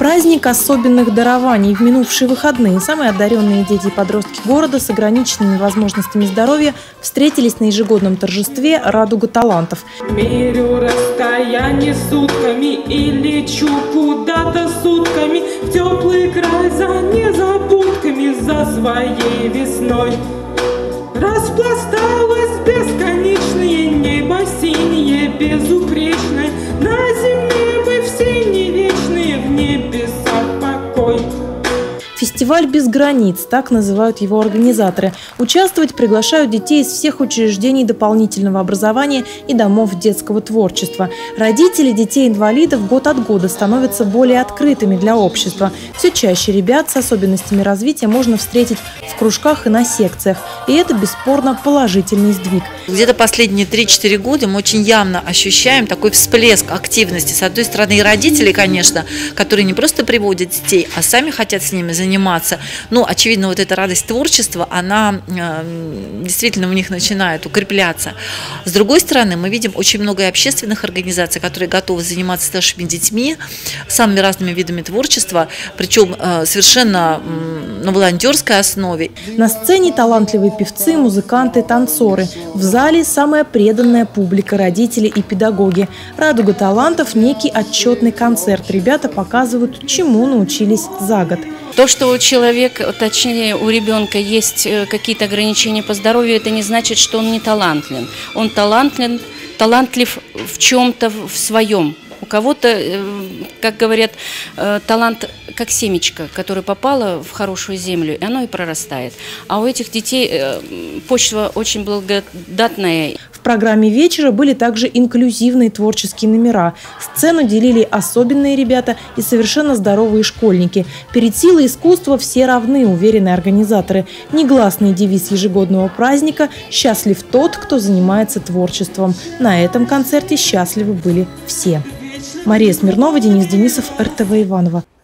Праздник особенных дарований. В минувшие выходные самые одаренные дети и подростки города с ограниченными возможностями здоровья встретились на ежегодном торжестве «Радуга талантов». Мерю расстояние сутками и лечу куда-то сутками в теплый край за незабудками, за своей весной. Распласталось бесконечное небо синее, безупречное. На земле мы все не вечные, в небесах покой. Фестиваль «Без границ» – так называют его организаторы. Участвовать приглашают детей из всех учреждений дополнительного образования и домов детского творчества. Родители детей-инвалидов год от года становятся более открытыми для общества. Все чаще ребят с особенностями развития можно встретить в кружках и на секциях. И это бесспорно положительный сдвиг. Где-то последние 3-4 года мы очень явно ощущаем такой всплеск активности. С одной стороны, и родители, конечно, которые не просто приводят детей, а сами хотят с ними заниматься. Но, очевидно, вот эта радость творчества, она действительно у них начинает укрепляться. С другой стороны, мы видим очень много общественных организаций, которые готовы заниматься с нашими детьми самыми разными видами творчества, причем совершенно на волонтерской основе. На сцене талантливые певцы, музыканты, танцоры. В зале самая преданная публика – родители и педагоги. «Радуга талантов» – некий отчетный концерт. Ребята показывают, чему научились за год. То, что у человека, точнее у ребенка есть какие-то ограничения по здоровью, это не значит, что он не талантлив. Он талантлив в чем-то в своем. У кого-то, как говорят, талант как семечко, которое попало в хорошую землю, и оно и прорастает. А у этих детей почва очень благодатная. В программе вечера были также инклюзивные творческие номера. Сцену делили особенные ребята и совершенно здоровые школьники. Перед силой искусства все равны, уверены организаторы. Негласный девиз ежегодного праздника «Счастлив тот, кто занимается творчеством». На этом концерте счастливы были все. Мария Смирнова, Денис Денисов, РТВ Иваново.